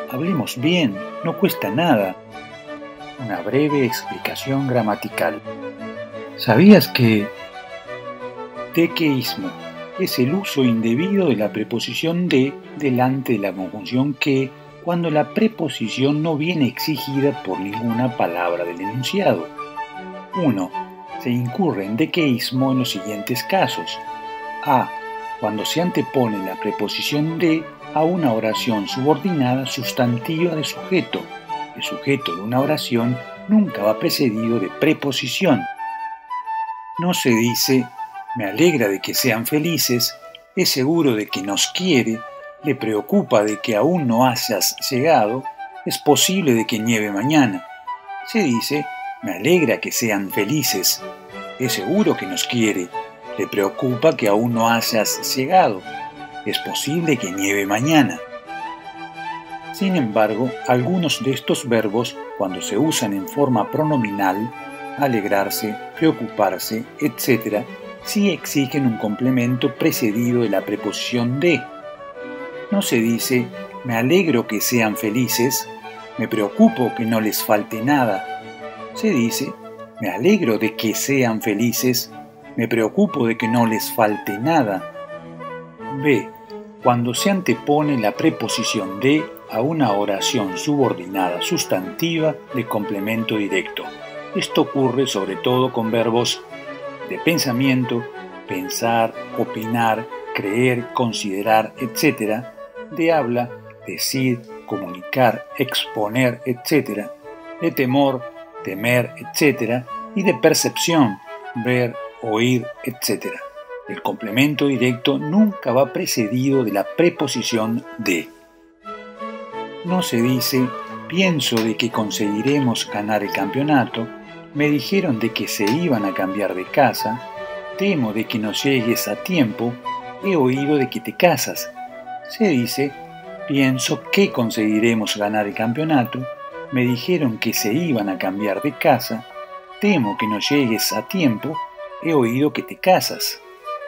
Hablemos bien, no cuesta nada. Una breve explicación gramatical. ¿Sabías que dequeísmo es el uso indebido de la preposición de delante de la conjunción que cuando la preposición no viene exigida por ninguna palabra del enunciado? 1. Se incurre en dequeísmo en los siguientes casos. A. Cuando se antepone la preposición de a una oración subordinada sustantiva de sujeto. El sujeto de una oración nunca va precedido de preposición. No se dice, me alegra de que sean felices, es seguro de que nos quiere, le preocupa de que aún no hayas llegado, es posible de que nieve mañana. Se dice, me alegra que sean felices, es seguro que nos quiere, le preocupa que aún no hayas llegado, es posible que nieve mañana. Sin embargo, algunos de estos verbos, cuando se usan en forma pronominal, alegrarse, preocuparse, etc., sí exigen un complemento precedido de la preposición de. No se dice, me alegro que sean felices, me preocupo que no les falte nada. Se dice, me alegro de que sean felices, me preocupo de que no les falte nada. B. Cuando se antepone la preposición de a una oración subordinada sustantiva de complemento directo. Esto ocurre sobre todo con verbos de pensamiento, pensar, opinar, creer, considerar, etc., de habla, decir, comunicar, exponer, etc., de temor, temer, etc., y de percepción, ver, oír, etc. El complemento directo nunca va precedido de la preposición de. No se dice, pienso de que conseguiremos ganar el campeonato, me dijeron de que se iban a cambiar de casa, temo de que no llegues a tiempo, he oído de que te casas. Se dice, pienso que conseguiremos ganar el campeonato, me dijeron que se iban a cambiar de casa, temo que no llegues a tiempo, he oído que te casas.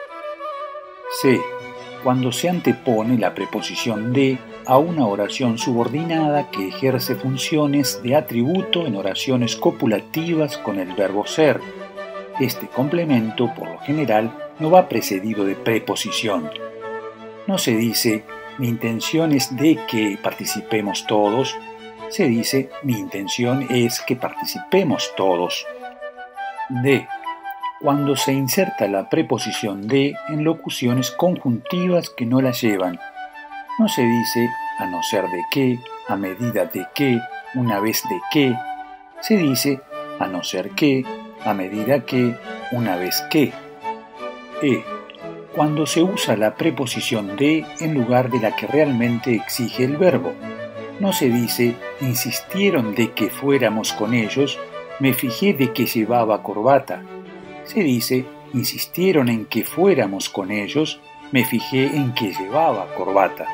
C. Cuando se antepone la preposición de a una oración subordinada que ejerce funciones de atributo en oraciones copulativas con el verbo ser. Este complemento, por lo general, no va precedido de preposición. No se dice, mi intención es de que participemos todos. Se dice, mi intención es que participemos todos. D. Cuando se inserta la preposición de en locuciones conjuntivas que no la llevan. No se dice a no ser de que, a medida de que, una vez de que. Se dice a no ser que, a medida que, una vez que. E. Cuando se usa la preposición de en lugar de la que realmente exige el verbo. No se dice insistieron de que fuéramos con ellos, me fijé de que llevaba corbata. Se dice insistieron en que fuéramos con ellos, me fijé en que llevaba corbata.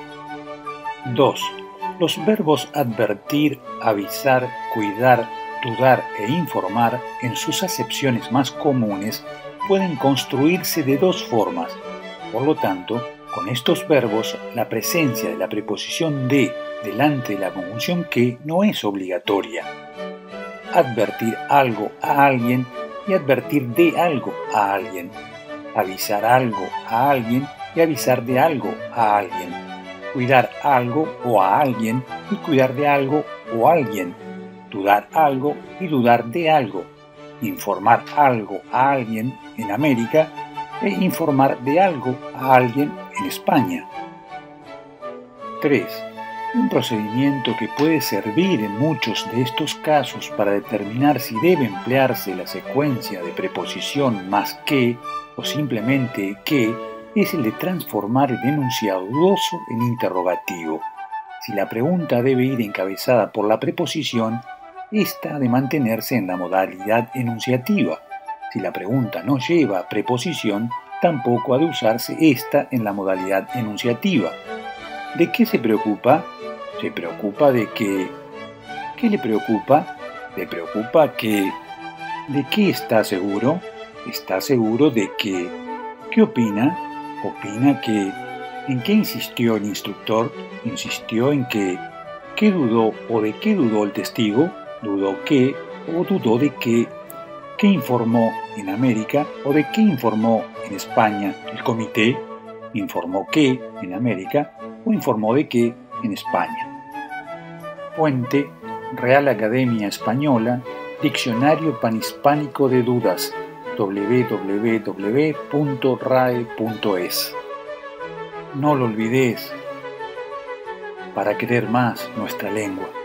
2. Los verbos advertir, avisar, cuidar, dudar e informar, en sus acepciones más comunes, pueden construirse de dos formas. Por lo tanto, con estos verbos, la presencia de la preposición de delante de la conjunción que no es obligatoria. Advertir algo a alguien y advertir de algo a alguien. Avisar algo a alguien y avisar de algo a alguien. Cuidar algo o a alguien y cuidar de algo o a alguien. Dudar algo y dudar de algo. Informar algo a alguien en América e informar de algo a alguien en España. 3. Un procedimiento que puede servir en muchos de estos casos para determinar si debe emplearse la secuencia de preposición más que o simplemente que es el de transformar el enunciado dudoso en interrogativo. Si la pregunta debe ir encabezada por la preposición, esta ha de mantenerse en la modalidad enunciativa. Si la pregunta no lleva preposición, tampoco ha de usarse esta en la modalidad enunciativa. ¿De qué se preocupa? Se preocupa de que... ¿Qué le preocupa? Le preocupa que... ¿De qué está seguro? Está seguro de que... ¿Qué opina? Opina que... ¿En qué insistió el instructor? Insistió en que... ¿Qué dudó o de qué dudó el testigo? ¿Dudó que o dudó de qué? ¿Qué informó en América o de qué informó en España el comité? ¿Informó qué en América o informó de qué en España? Fuente: Real Academia Española, Diccionario Panhispánico de Dudas, www.rae.es. No lo olvides, para querer más nuestra lengua.